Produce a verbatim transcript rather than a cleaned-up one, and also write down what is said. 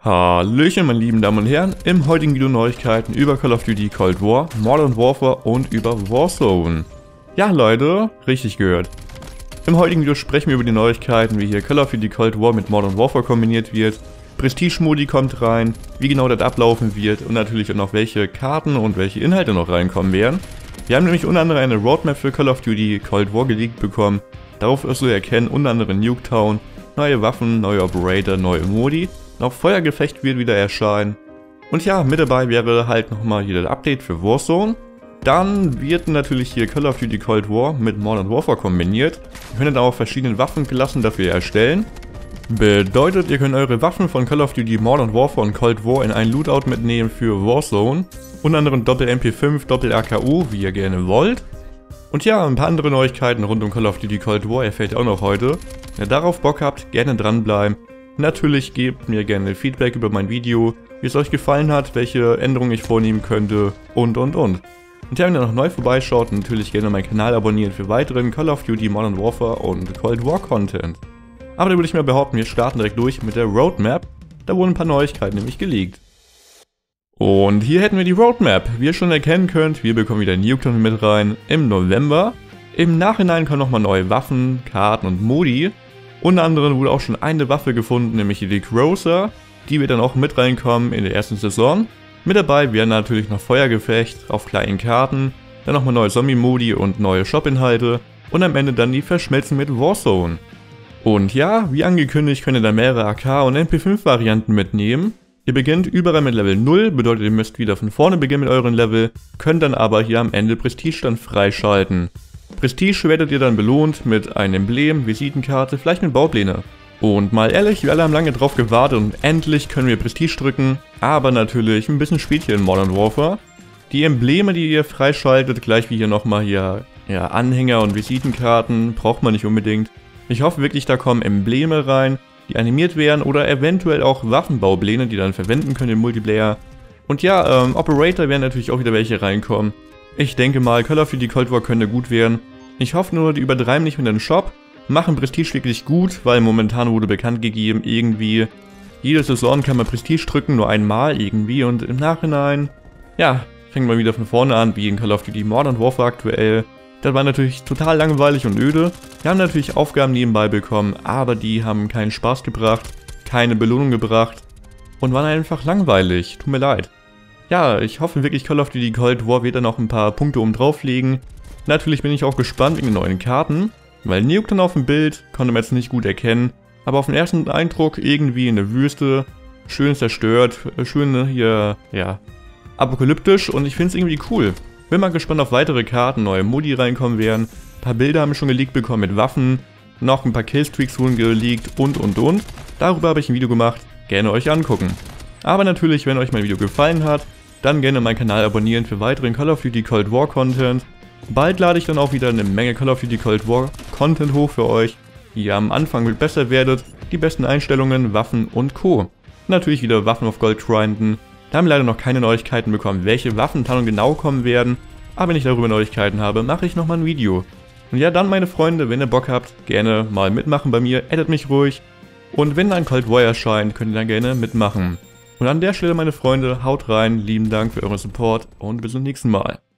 Hallöchen meine lieben Damen und Herren, im heutigen Video Neuigkeiten über Call of Duty Cold War, Modern Warfare und über Warzone. Ja Leute, richtig gehört. Im heutigen Video sprechen wir über die Neuigkeiten, wie hier Call of Duty Cold War mit Modern Warfare kombiniert wird, Prestige-Modi kommt rein, wie genau das ablaufen wird und natürlich auch noch welche Karten und welche Inhalte noch reinkommen werden. Wir haben nämlich unter anderem eine Roadmap für Call of Duty Cold War geleakt bekommen, darauf wirst du erkennen unter anderem Nuketown, neue Waffen, neue Operator, neue Modi. Auch Feuergefecht wird wieder erscheinen. Und ja, mit dabei wäre halt nochmal hier das Update für Warzone. Dann wird natürlich hier Call of Duty Cold War mit Modern Warfare kombiniert. Ihr könnt auch verschiedene Waffenklassen dafür erstellen. Bedeutet, ihr könnt eure Waffen von Call of Duty Modern Warfare und Cold War in einen Lootout mitnehmen für Warzone. Unter anderem Doppel M P fünf, Doppel A K U, wie ihr gerne wollt. Und ja, ein paar andere Neuigkeiten rund um Call of Duty Cold War erfährt ihr auch noch heute. Wenn ihr darauf Bock habt, gerne dranbleiben. Natürlich gebt mir gerne Feedback über mein Video, wie es euch gefallen hat, welche Änderungen ich vornehmen könnte und und und. Und ja, wenn ihr noch neu vorbeischaut, natürlich gerne meinen Kanal abonnieren für weiteren Call of Duty Modern Warfare und Cold War Content. Aber da würde ich mal behaupten, wir starten direkt durch mit der Roadmap. Da wurden ein paar Neuigkeiten nämlich geleakt. Und hier hätten wir die Roadmap. Wie ihr schon erkennen könnt, wir bekommen wieder Nuketown mit rein im November. Im Nachhinein kommen nochmal neue Waffen, Karten und Modi. Unter anderem wurde auch schon eine Waffe gefunden, nämlich die Grocer. Die wird dann auch mit reinkommen in der ersten Saison. Mit dabei wären natürlich noch Feuergefecht auf kleinen Karten, dann nochmal neue Zombie-Modi und neue Shop-Inhalte und am Ende dann die Verschmelzen mit Warzone. Und ja, wie angekündigt könnt ihr dann mehrere A K und M P fünf Varianten mitnehmen. Ihr beginnt überall mit Level null, bedeutet ihr müsst wieder von vorne beginnen mit euren Level, könnt dann aber hier am Ende Prestige dann freischalten. Prestige werdet ihr dann belohnt mit einem Emblem, Visitenkarte, vielleicht mit Baupläne. Und mal ehrlich, wir alle haben lange drauf gewartet und endlich können wir Prestige drücken, aber natürlich ein bisschen spät hier in Modern Warfare. Die Embleme, die ihr freischaltet, gleich wie hier nochmal hier ja, Anhänger und Visitenkarten, braucht man nicht unbedingt. Ich hoffe wirklich, da kommen Embleme rein, die animiert werden oder eventuell auch Waffenbaupläne, die dann verwenden können im Multiplayer. Und ja, ähm, Operator werden natürlich auch wieder welche reinkommen. Ich denke mal, Call of Duty Cold War könnte gut werden. Ich hoffe nur, die übertreiben nicht mit dem Shop, machen Prestige wirklich gut, weil momentan wurde bekannt gegeben, irgendwie jede Saison kann man Prestige drücken, nur einmal irgendwie und im Nachhinein, ja, fängt man wieder von vorne an, wie in Call of Duty Modern Warfare aktuell. Das war natürlich total langweilig und öde. Wir haben natürlich Aufgaben nebenbei bekommen, aber die haben keinen Spaß gebracht, keine Belohnung gebracht und waren einfach langweilig, tut mir leid. Ja, ich hoffe wirklich, Call of Duty Cold War wird dann noch ein paar Punkte oben drauflegen. Natürlich bin ich auch gespannt wegen den neuen Karten, weil Nuketown auf dem Bild konnte man jetzt nicht gut erkennen, aber auf den ersten Eindruck irgendwie in der Wüste, schön zerstört, schön hier, ja, apokalyptisch und ich finde es irgendwie cool. Bin mal gespannt auf weitere Karten, neue Modi reinkommen werden, ein paar Bilder haben wir schon geleakt bekommen mit Waffen, noch ein paar Killstreaks wurden geleakt und und und. Darüber habe ich ein Video gemacht, gerne euch angucken. Aber natürlich, wenn euch mein Video gefallen hat, dann gerne meinen Kanal abonnieren für weiteren Call of Duty Cold War Content. Bald lade ich dann auch wieder eine Menge Call of Duty Cold War Content hoch für euch, wie ihr am Anfang mit besser werdet, die besten Einstellungen, Waffen und Co. Natürlich wieder Waffen auf Gold grinden. Da haben wir leider noch keine Neuigkeiten bekommen, welche Waffentarnungen genau kommen werden, aber wenn ich darüber Neuigkeiten habe, mache ich nochmal ein Video. Und ja, dann meine Freunde, wenn ihr Bock habt, gerne mal mitmachen bei mir, addet mich ruhig. Und wenn ein Cold War erscheint, könnt ihr dann gerne mitmachen. Und an der Stelle, meine Freunde, haut rein, lieben Dank für euren Support und bis zum nächsten Mal.